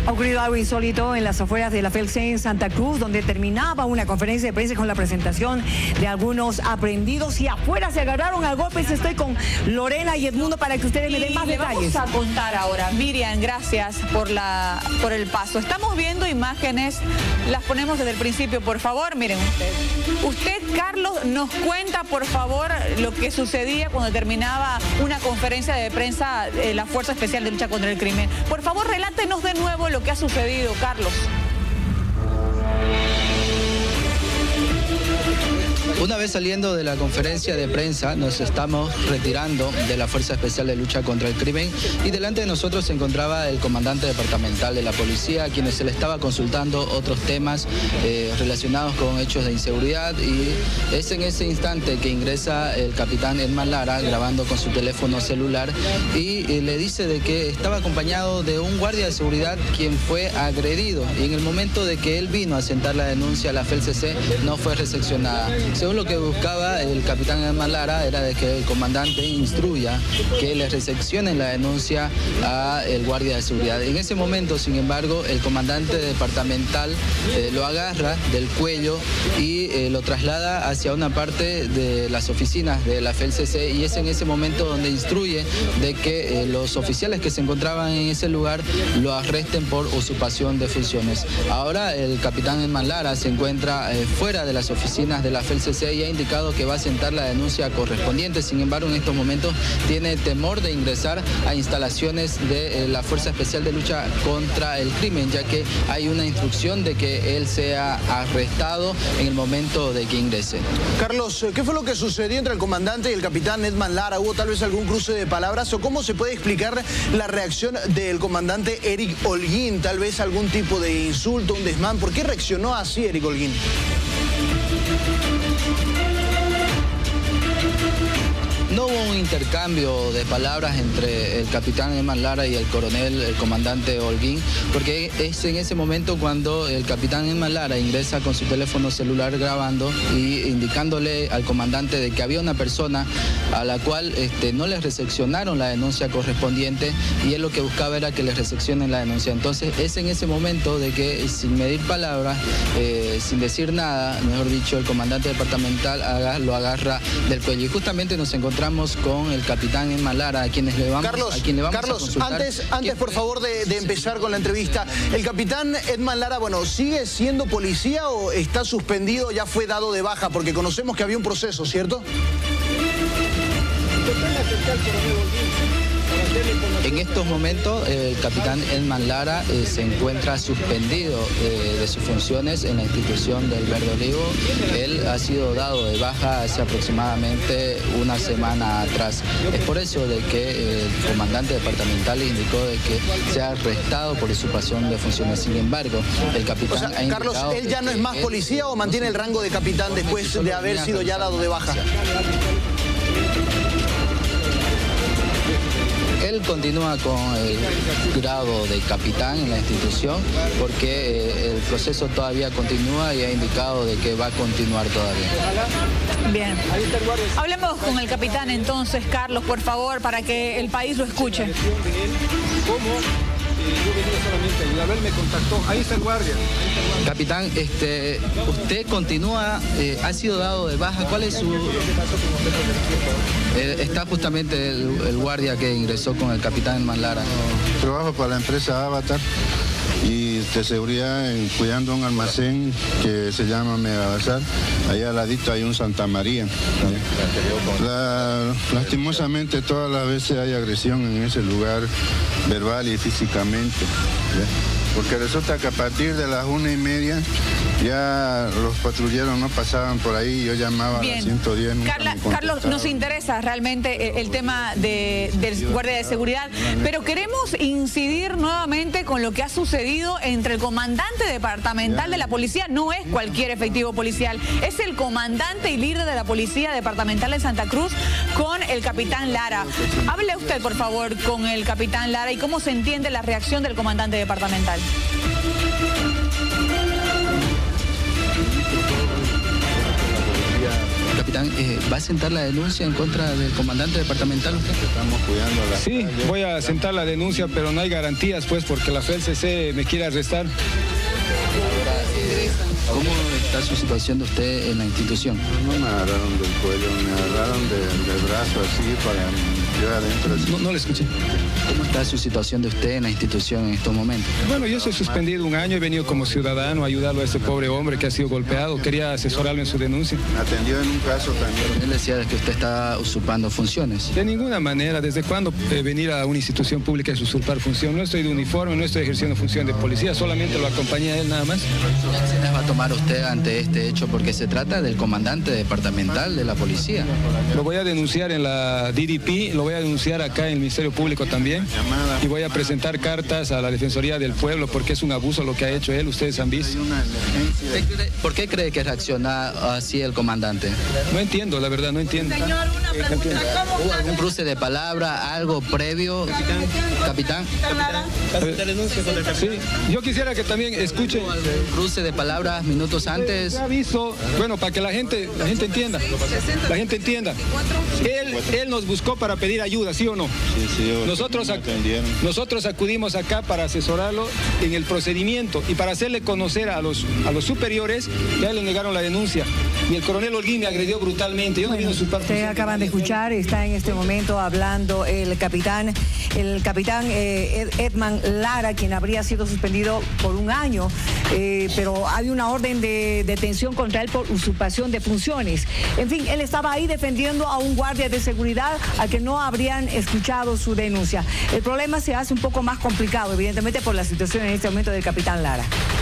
Ha ocurrido algo insólito en las afueras de la FELC en Santa Cruz, donde terminaba una conferencia de prensa con la presentación de algunos aprehendidos y afuera se agarraron a golpes. Estoy con Lorena y Edmundo para que ustedes me den más detalles. Vamos a contar ahora. Miriam, gracias por el paso. Estamos viendo imágenes, las ponemos desde el principio, por favor. Miren usted, Carlos, nos cuenta, por favor, lo que sucedía cuando terminaba una conferencia de prensa de la Fuerza Especial de Lucha contra el Crimen. Por favor, relátenos de nuevo lo que ha sucedido, Carlos. Una vez saliendo de la conferencia de prensa, nos estamos retirando de la Fuerza Especial de Lucha contra el Crimen y delante de nosotros se encontraba el comandante departamental de la policía, a quienes se le estaba consultando otros temas relacionados con hechos de inseguridad, y es en ese instante que ingresa el capitán Edman Lara grabando con su teléfono celular y le dice de que estaba acompañado de un guardia de seguridad quien fue agredido, y en el momento de que él vino a sentar la denuncia a la FELCC no fue recepcionada. Según lo que buscaba el capitán Edman Lara era de que el comandante instruya que le recepcionen la denuncia al guardia de seguridad. En ese momento, sin embargo, el comandante departamental lo agarra del cuello y lo traslada hacia una parte de las oficinas de la FELCC, y es en ese momento donde instruye de que los oficiales que se encontraban en ese lugar lo arresten por usurpación de funciones. Ahora el capitán Edman Lara se encuentra fuera de las oficinas de la FELCC y ha indicado que va a sentar la denuncia correspondiente. Sin embargo, en estos momentos tiene temor de ingresar a instalaciones de la Fuerza Especial de Lucha contra el Crimen, ya que hay una instrucción de que él sea arrestado en el momento de que ingrese. Carlos, ¿qué fue lo que sucedió entre el comandante y el capitán Edman Lara? ¿Hubo tal vez algún cruce de palabras o cómo se puede explicar la reacción del comandante Eric Holguín? Tal vez algún tipo de insulto, un desmán. ¿Por qué reaccionó así Eric Holguín? No hubo un intercambio de palabras entre el capitán Edman Lara y el coronel, el comandante Holguín, porque es en ese momento cuando el capitán Edman Lara ingresa con su teléfono celular grabando y indicándole al comandante de que había una persona a la cual no le recepcionaron la denuncia correspondiente, y él lo que buscaba era que le recepcionen la denuncia. Entonces es en ese momento de que, sin medir palabras, sin decir nada, mejor dicho, el comandante departamental lo agarra del cuello. Y justamente nos encontramos con el capitán Edman Lara, a quien le vamos a consultar. Antes por favor de empezar con la entrevista, el capitán Edman Lara, bueno, ¿sigue siendo policía o está suspendido, ya fue dado de baja? Porque conocemos que había un proceso, ¿cierto? En estos momentos el capitán Edman Lara se encuentra suspendido de sus funciones en la institución del Verde Olivo. Él ha sido dado de baja hace aproximadamente una semana atrás. Es por eso de que el comandante departamental indicó de que sea arrestado por usurpación de funciones. Sin embargo, el capitán ha indicado... Carlos, ¿él ya no es más policía o mantiene el rango de capitán después de haber sido ya dado de baja? Él continúa con el grado de capitán en la institución porque el proceso todavía continúa y ha indicado de que va a continuar todavía. Bien. Hablemos con el capitán entonces, Carlos, por favor, para que el país lo escuche. Yo venía solamente a ayudar, él me contactó, ahí está el guardia. Capitán, usted continúa, ha sido dado de baja, ¿cuál es su...? Está justamente el guardia que ingresó con el capitán Edman Lara. Trabajo para la empresa Avatar y de seguridad cuidando un almacén que se llama Mega Bazar. Allá al ladito hay un Santa María. Lastimosamente todas las veces hay agresión en ese lugar, verbal y físicamente. Porque resulta que a partir de las 1:30 ya los patrulleros no pasaban por ahí, yo llamaba a la 110. Carlos, nos interesa realmente el tema del guardia de seguridad, pero queremos incidir nuevamente con lo que ha sucedido entre el comandante departamental de la policía. No es cualquier efectivo policial, es el comandante y líder de la policía departamental de Santa Cruz con el capitán Lara. Hable usted, por favor, con el capitán Lara y cómo se entiende la reacción del comandante departamental. Capitán, ¿va a sentar la denuncia en contra del comandante departamental usted? Estamos cuidando la Sí, calle. voy a sentar la denuncia, pero no hay garantías, pues, porque la FELCC me quiere arrestar. ¿Cómo está su situación de usted en la institución? No me agarraron del cuello, me agarraron del brazo así para yo adentro. Así. No le escuché. ¿Cómo está su situación de usted en la institución en estos momentos? Bueno, yo soy suspendido un año, he venido como ciudadano a ayudarlo a ese pobre hombre que ha sido golpeado. Quería asesorarlo en su denuncia. Me atendió en un caso también. Él decía que usted está usurpando funciones. De ninguna manera. ¿Desde cuándo venir a una institución pública es usurpar función? No estoy de uniforme, no estoy ejerciendo función de policía, solamente lo acompañé a él nada más. ¿Qué acciones va a tomar usted ante este hecho? Porque se trata del comandante departamental de la policía. Lo voy a denunciar en la DDP, lo voy a denunciar acá en el Ministerio Público también. Y voy a presentar cartas a la Defensoría del Pueblo porque es un abuso lo que ha hecho él, ustedes han visto. ¿Por qué cree que reacciona así el comandante? No entiendo, la verdad, no entiendo. Señor, una pregunta. ¿Cómo ¿Hubo algún cruce de palabra, algo previo, capitán? Sí, yo quisiera que también escuchen. ¿Cruce de palabras minutos antes? Se ha visto, bueno, para que la gente entienda. La gente entienda. Él nos buscó para pedir ayuda, ¿sí o no? Sí, Nosotros acudimos acá para asesorarlo en el procedimiento y para hacerle conocer a los superiores que a él le negaron la denuncia. Y el coronel Holguín me agredió brutalmente. Yo no vino a usurpar Ustedes función. acaban de escuchar, está en este momento hablando el capitán Edman Lara, quien habría sido suspendido por un año, pero hay una orden de detención contra él por usurpación de funciones. En fin, él estaba ahí defendiendo a un guardia de seguridad al que no habrían escuchado su denuncia. El problema se hace un poco más complicado, evidentemente, por la situación en este momento del capitán Lara.